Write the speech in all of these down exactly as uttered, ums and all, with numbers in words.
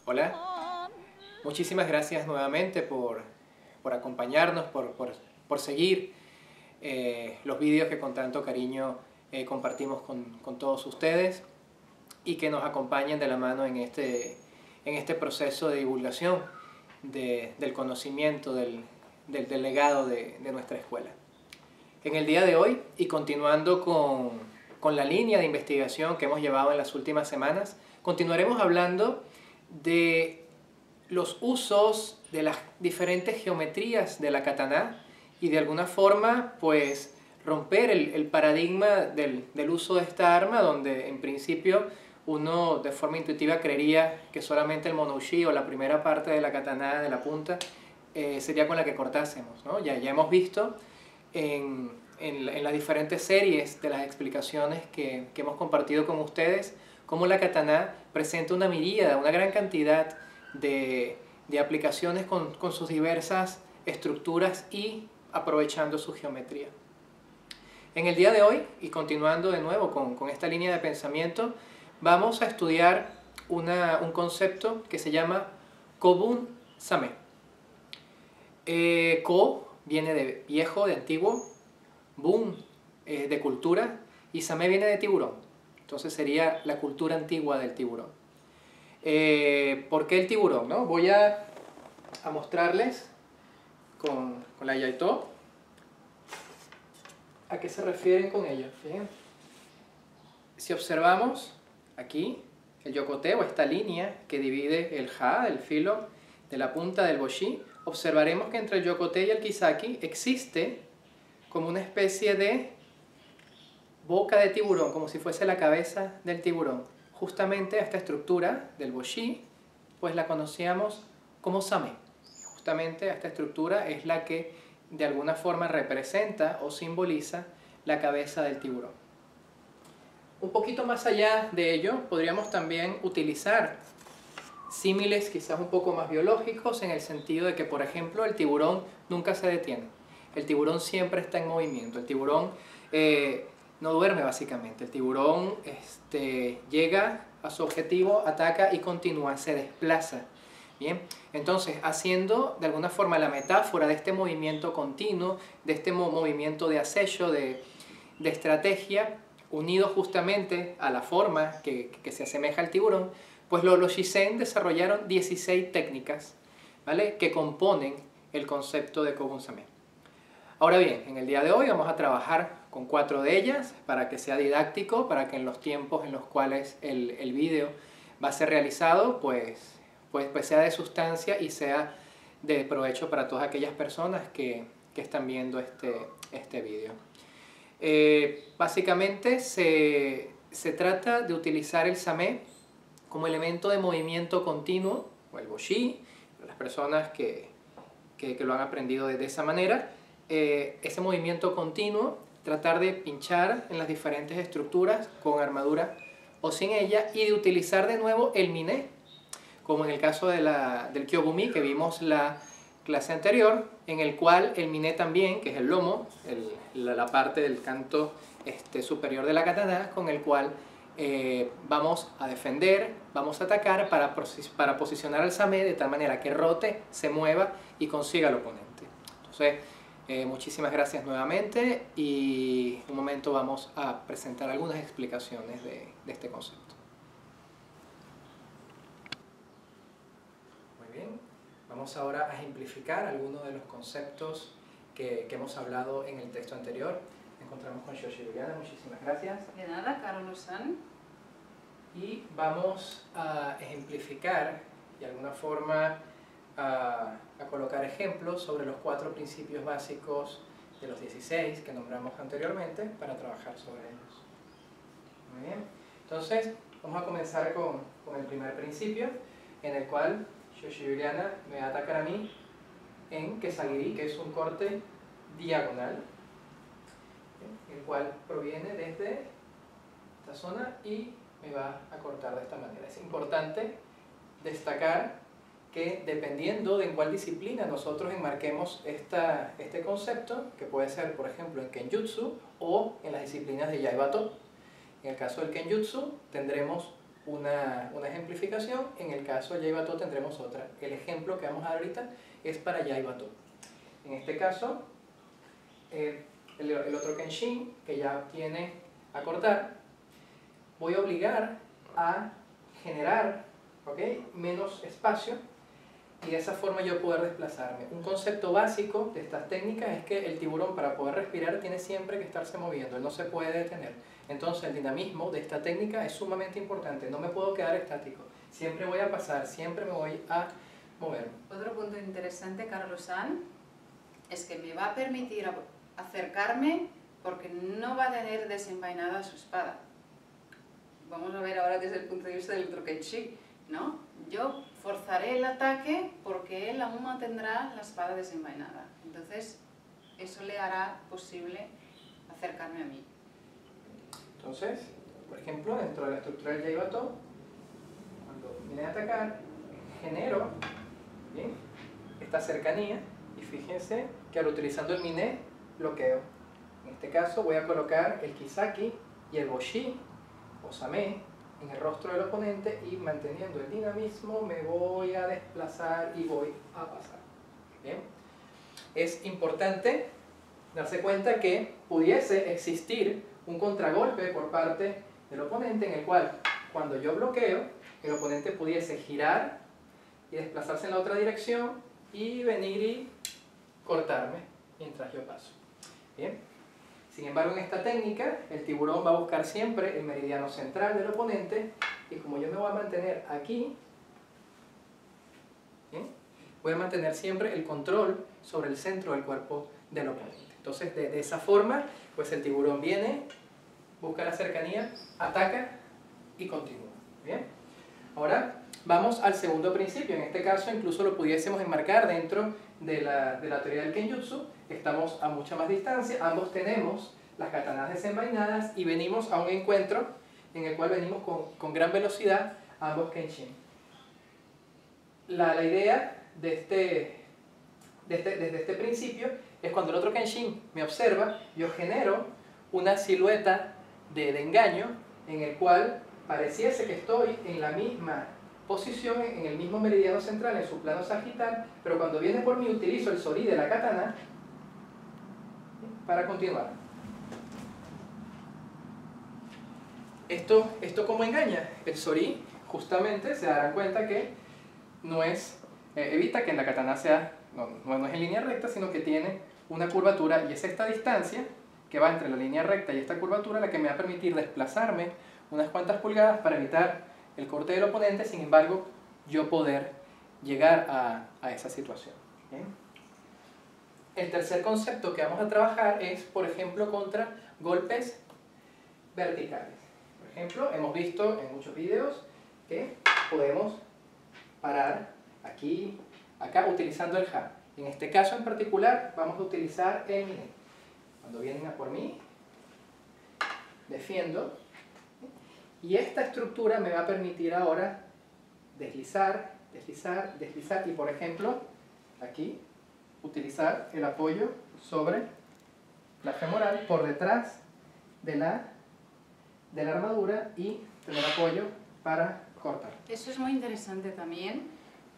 Hola, muchísimas gracias nuevamente por, por acompañarnos, por, por, por seguir eh, los vídeos que con tanto cariño eh, compartimos con, con todos ustedes y que nos acompañen de la mano en este, en este proceso de divulgación de, del conocimiento, del, del, del legado de, de nuestra escuela. En el día de hoy, y continuando con, con la línea de investigación que hemos llevado en las últimas semanas, continuaremos hablando de los usos de las diferentes geometrías de la katana y de alguna forma pues romper el, el paradigma del, del uso de esta arma, donde en principio uno de forma intuitiva creería que solamente el monoushi o la primera parte de la katana de la punta eh, sería con la que cortásemos, ¿no? Ya, ya hemos visto en, en, en las diferentes series de las explicaciones que, que hemos compartido con ustedes cómo la katana presenta una miríada, una gran cantidad de, de aplicaciones con, con sus diversas estructuras y aprovechando su geometría. En el día de hoy, y continuando de nuevo con, con esta línea de pensamiento, vamos a estudiar una, un concepto que se llama Kobun Same. Eh, Ko viene de viejo, de antiguo, Bun eh, de cultura, y Same viene de tiburón. Entonces sería la cultura antigua del tiburón. Eh, ¿Por qué el tiburón? ¿No? Voy a, a mostrarles con, con la Yaito a qué se refieren con ello. Fíjense. Si observamos aquí el yokote o esta línea que divide el ha, el filo de la punta del boshi, observaremos que entre el yokote y el kisaki existe como una especie de boca de tiburón, como si fuese la cabeza del tiburón. Justamente esta estructura del boshi, pues la conocíamos como same. Justamente esta estructura es la que de alguna forma representa o simboliza la cabeza del tiburón. Un poquito más allá de ello, podríamos también utilizar símiles quizás un poco más biológicos, en el sentido de que, por ejemplo, el tiburón nunca se detiene. El tiburón siempre está en movimiento. El tiburón eh, no duerme básicamente. El tiburón este, llega a su objetivo, ataca y continúa, se desplaza. Bien, entonces haciendo de alguna forma la metáfora de este movimiento continuo, de este movimiento de acecho, de, de estrategia, unido justamente a la forma que, que se asemeja al tiburón, pues los, los Shisen desarrollaron dieciséis técnicas, ¿vale?, que componen el concepto de Kobun Same. Ahora bien, en el día de hoy vamos a trabajar con cuatro de ellas para que sea didáctico, para que en los tiempos en los cuales el, el vídeo va a ser realizado, pues, pues, pues sea de sustancia y sea de provecho para todas aquellas personas que, que están viendo este, este vídeo. Eh, básicamente se, se trata de utilizar el same como elemento de movimiento continuo, o el boshi, las personas que, que, que lo han aprendido de, de esa manera, eh, ese movimiento continuo, tratar de pinchar en las diferentes estructuras con armadura o sin ella, y de utilizar de nuevo el mine, como en el caso de la, del kyogumi que vimos la clase anterior, en el cual el mine también, que es el lomo, el, la, la parte del canto este, superior de la katana, con el cual eh, vamos a defender, vamos a atacar para, para posicionar al same de tal manera que rote, se mueva y consiga al oponente. Entonces, eh, muchísimas gracias nuevamente, y en un momento vamos a presentar algunas explicaciones de, de este concepto. Muy bien. Vamos ahora a ejemplificar algunos de los conceptos que, que hemos hablado en el texto anterior. Encontramos con Shoshi Juliana, muchísimas gracias. De nada, Carlos-san. Y vamos a ejemplificar, de alguna forma, a, a colocar ejemplos sobre los cuatro principios básicos de los dieciséis que nombramos anteriormente para trabajar sobre ellos. Muy bien. Entonces, vamos a comenzar con, con el primer principio, en el cual Shoshi Juliana me va a atacar a mí en Kesagiri, que es un corte diagonal, el cual proviene desde esta zona y me va a cortar de esta manera. Es importante destacar que dependiendo de en cuál disciplina nosotros enmarquemos esta, este concepto, que puede ser, por ejemplo, en Kenjutsu o en las disciplinas de Yaibato. En el caso del Kenjutsu tendremos una, una ejemplificación, en el caso de Yaibato tendremos otra. El ejemplo que vamos a dar ahorita es para Yaibato. En este caso, eh, el, el otro Kenshin, que ya tiene a cortar, voy a obligar a generar, ¿okay?, menos espacio, y de esa forma yo poder desplazarme. Un concepto básico de estas técnicas es que el tiburón, para poder respirar, tiene siempre que estarse moviendo, él no se puede detener. Entonces el dinamismo de esta técnica es sumamente importante, no me puedo quedar estático, siempre voy a pasar, siempre me voy a mover. Otro punto interesante, Carlos-san, es que me va a permitir acercarme porque no va a tener desenvainada su espada. Vamos a ver ahora desde el punto de vista del otro Kenshin, ¿no? Yo forzaré el ataque porque él aún mantendrá la espada desenvainada. Entonces, eso le hará posible acercarme a mí. Entonces, por ejemplo, dentro de la estructura del Yaibato, cuando viene a atacar, genero, ¿bien?, esta cercanía, y fíjense que al utilizando el Miné, bloqueo. En este caso voy a colocar el Kisaki y el Boshi, o Same, en el rostro del oponente, y manteniendo el dinamismo me voy a desplazar y voy a pasar. ¿Bien? Es importante darse cuenta que pudiese existir un contragolpe por parte del oponente, en el cual cuando yo bloqueo, el oponente pudiese girar y desplazarse en la otra dirección y venir y cortarme mientras yo paso. ¿Bien? Sin embargo, en esta técnica, el tiburón va a buscar siempre el meridiano central del oponente, y como yo me voy a mantener aquí, ¿bien?, voy a mantener siempre el control sobre el centro del cuerpo del oponente. Entonces, de, de esa forma, pues el tiburón viene, busca la cercanía, ataca y continúa. ¿Bien? Ahora, vamos al segundo principio. En este caso, incluso lo pudiésemos enmarcar dentro de la, de la teoría del Kenjutsu. Estamos a mucha más distancia, ambos tenemos las katanas desenvainadas y venimos a un encuentro en el cual venimos con, con gran velocidad ambos Kenshin. La, la idea de este, de este, desde este principio es cuando el otro Kenshin me observa, yo genero una silueta de, de engaño en el cual pareciese que estoy en la misma posición, en el mismo meridiano central, en su plano sagital, pero cuando viene por mí utilizo el sori de la katana para continuar. Esto, esto ¿cómo engaña? El sori, justamente, se darán cuenta que no es, eh, evita que en la katana sea, no, no es en línea recta, sino que tiene una curvatura, y es esta distancia que va entre la línea recta y esta curvatura la que me va a permitir desplazarme unas cuantas pulgadas para evitar el corte del oponente, sin embargo, yo poder llegar a, a esa situación. ¿Bien? El tercer concepto que vamos a trabajar es, por ejemplo, contra golpes verticales. Por ejemplo, hemos visto en muchos videos que podemos parar aquí, acá, utilizando el ha. En este caso en particular, vamos a utilizar el Miné. Cuando vienen a por mí, defiendo, y esta estructura me va a permitir ahora deslizar, deslizar, deslizar, y por ejemplo, aquí, utilizar el apoyo sobre la femoral por detrás de la, de la armadura y tener apoyo para cortar. Eso es muy interesante también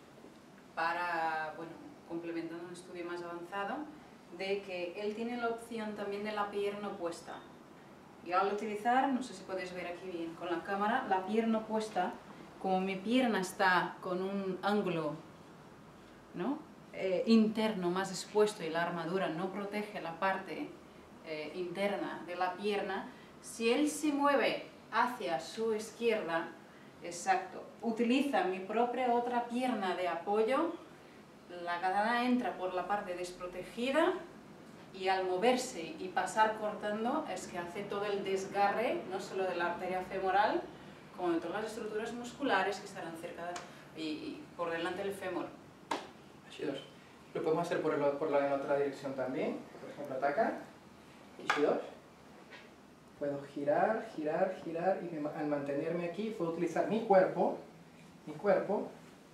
para, bueno, complementando un estudio más avanzado, de que él tiene la opción también de la pierna opuesta. Y al utilizar, no sé si podéis ver aquí bien con la cámara, la pierna opuesta, como mi pierna está con un ángulo, ¿no?, eh, interno más expuesto y la armadura no protege la parte eh, interna de la pierna, si él se mueve hacia su izquierda, exacto, utiliza mi propia otra pierna de apoyo, la katana entra por la parte desprotegida, y al moverse y pasar cortando es que hace todo el desgarre, no solo de la arteria femoral, como de todas las estructuras musculares que estarán cerca y, y por delante del fémur. Shidosh. Lo podemos hacer por, el, por la en otra dirección también. Por ejemplo, ataca. Shidosh. Puedo girar, girar, girar, y me, al mantenerme aquí puedo utilizar mi cuerpo, mi cuerpo,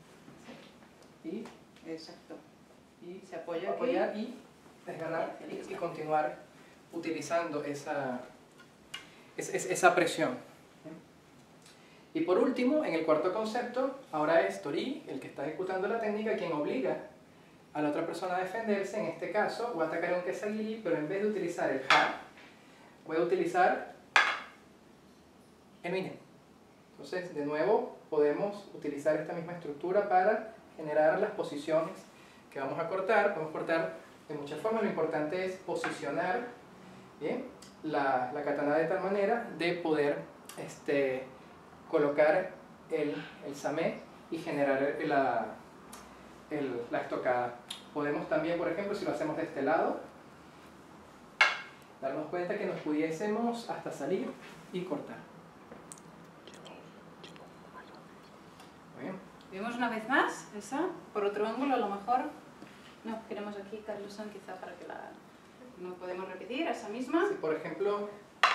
y, exacto, y se apoya apoyar aquí y desgarrar y, y continuar utilizando esa, es, es, esa presión. Y por último, en el cuarto concepto, ahora es Tori, el que está ejecutando la técnica, quien obliga a la otra persona a defenderse. En este caso, voy a atacar un Kesagiri, pero en vez de utilizar el Ha, voy a utilizar el Minen. Entonces, de nuevo, podemos utilizar esta misma estructura para generar las posiciones que vamos a cortar. Podemos cortar de muchas formas, lo importante es posicionar, ¿bien?, la, la katana de tal manera de poder este, colocar el, el same y generar la, el, la estocada. Podemos también, por ejemplo, si lo hacemos de este lado, darnos cuenta que nos pudiésemos hasta salir y cortar. Muy bien. Vemos una vez más esa, por otro ángulo a lo mejor. No, queremos aquí, Carlos, quizá para que la... No podemos repetir esa misma. Si por ejemplo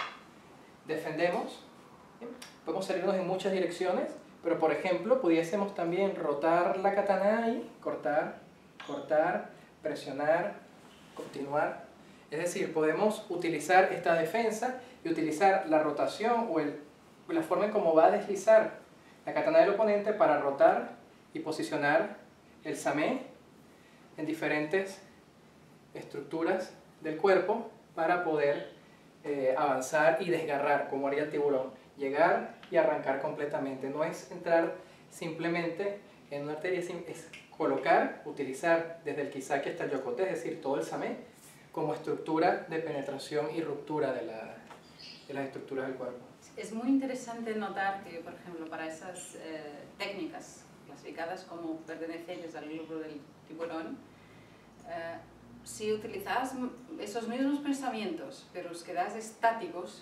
defendemos, ¿bien?, podemos salirnos en muchas direcciones, pero por ejemplo pudiésemos también rotar la katana y cortar, cortar, presionar, continuar. Es decir, podemos utilizar esta defensa y utilizar la rotación o el, la forma en cómo va a deslizar la katana del oponente para rotar y posicionar el same en diferentes estructuras del cuerpo para poder eh, avanzar y desgarrar, como haría el tiburón, llegar y arrancar completamente. No es entrar simplemente en una arteria, es colocar, utilizar desde el Kisaki hasta el Yokote, es decir, todo el same, como estructura de penetración y ruptura de, la, de las estructuras del cuerpo. Es muy interesante notar que, por ejemplo, para esas eh, técnicas clasificadas como pertenecientes al grupo del tiburón, eh, si utilizas esos mismos pensamientos, pero los quedas estáticos,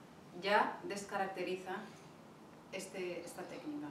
ya descaracteriza este, esta técnica.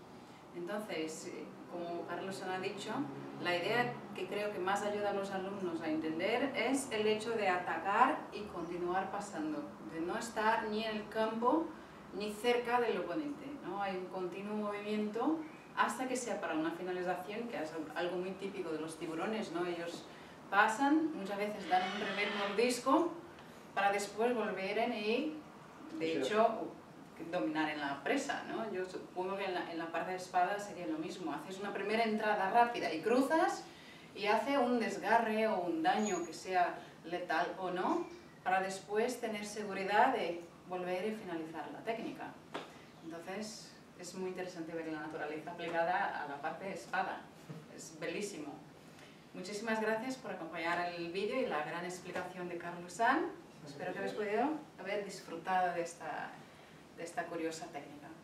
Entonces, como Carlos ha dicho, la idea que creo que más ayuda a los alumnos a entender es el hecho de atacar y continuar pasando, de no estar ni en el campo ni cerca del oponente, ¿no? Hay un continuo movimiento hasta que sea para una finalización, que es algo muy típico de los tiburones, ¿no? Ellos pasan, muchas veces dan un primer mordisco para después volver y, de hecho, dominar en la presa, ¿no? Yo supongo que en la, en la parte de espada sería lo mismo. Haces una primera entrada rápida y cruzas y hace un desgarre o un daño que sea letal o no, para después tener seguridad de volver y finalizar la técnica. Entonces, es muy interesante ver la naturaleza aplicada a la parte de espada. Es bellísimo. Muchísimas gracias por acompañar el vídeo y la gran explicación de Carlos San. Espero que habéis podido haber disfrutado de esta, de esta curiosa técnica.